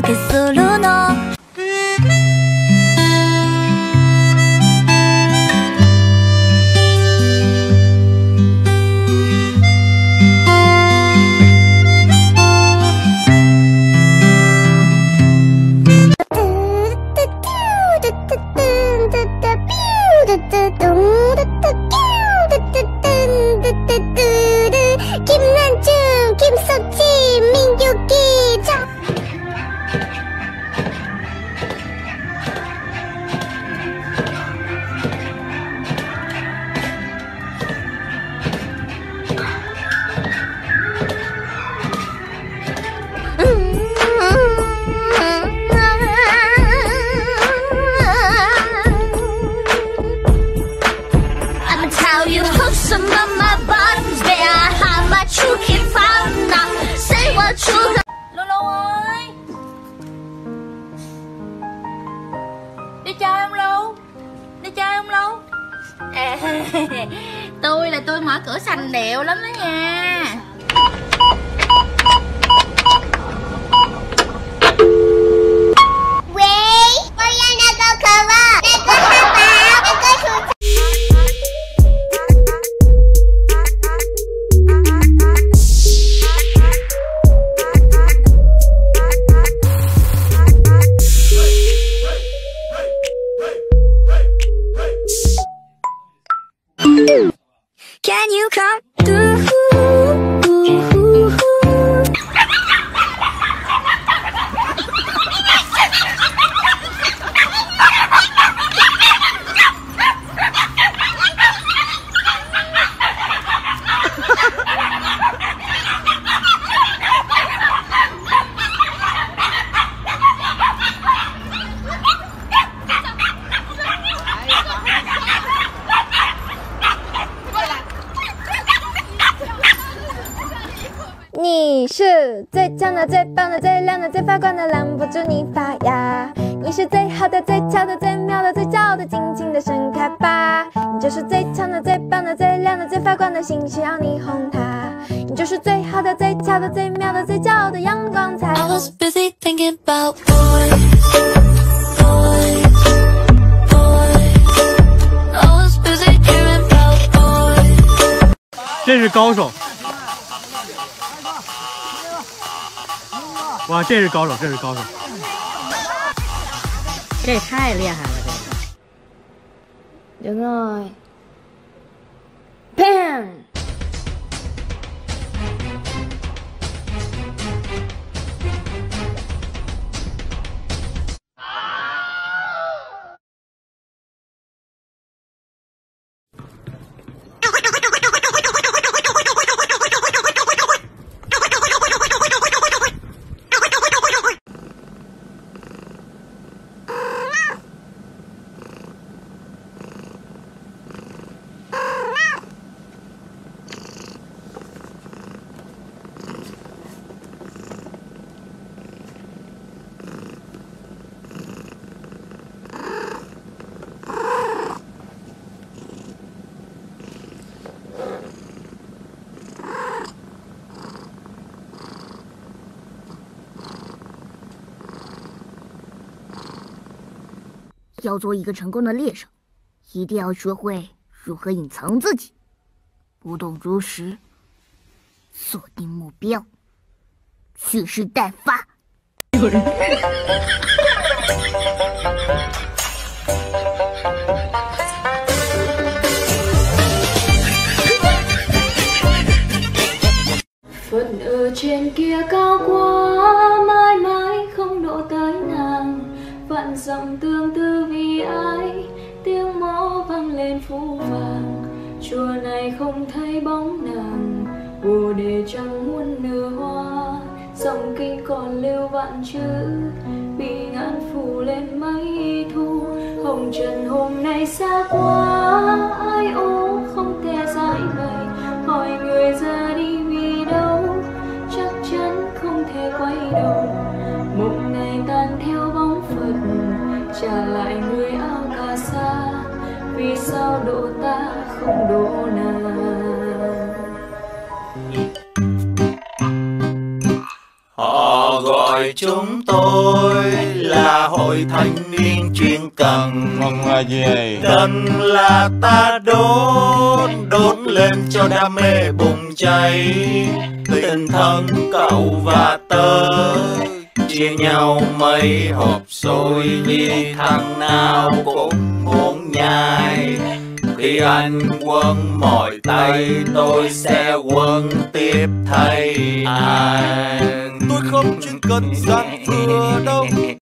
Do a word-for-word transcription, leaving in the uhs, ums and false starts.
けするの Lulu ơi, đi chơi không Lu? Đi chơi không Lu? À, tôi là tôi mở cửa sành điệu lắm đó nha. Can you come through? 你是最强的、最棒的、最亮的、最发光的，拦不住你发芽。你是最好的、最俏的、最妙的、最骄傲的，尽情的盛开吧。你就是最强的、最棒的、最亮的、最发光的星，需要你哄它。你就是最好的、最俏的、最妙的、最骄傲的阳光彩虹。I was busy thinking about boys, boys, boys. I was busy dreaming about boys. 这是高手。哇，这是高手，这是高手， 这也太厉害了，这个。 Được rồi. Bam. 要做一个成功的猎手，一定要学会如何隐藏自己，不动如实，锁定目标，蓄势待发。有人。 Phận ở trên kia cao quá, mãi mãi không độ tới nàng. Vạn dặm tương tư vì ai, tiếng mõ vang lên phũ vàng. Chùa này không thấy bóng nàng, bồ đề chẳng muốn nở hoa. Dòng kinh còn lưu vạn chữ, bị ngạn phủ lên mấy thu. Hồng trần hôm nay xa quá, ai ố không thể giải bày. Hỏi người ra đi vì đâu, chắc chắn không thể quay đầu. Mộng này tan theo bóng Phật, trả lại người áo cà sa. Vì sao độ ta không độ nàng? Họ gọi Hội chúng tôi là hội thanh niên chuyên cần. Cần là gì? Cần là ta đốt, đốt lên cho đam mê bùng cháy. Tình thân cậu và tớ chia nhau mấy hộp xôi, vì thằng nào cũng muốn nhai. Khi anh quấn mỏi tay, tôi sẽ quấn tiếp thay anh. Tôi không chuyên cần gian vừa đâu,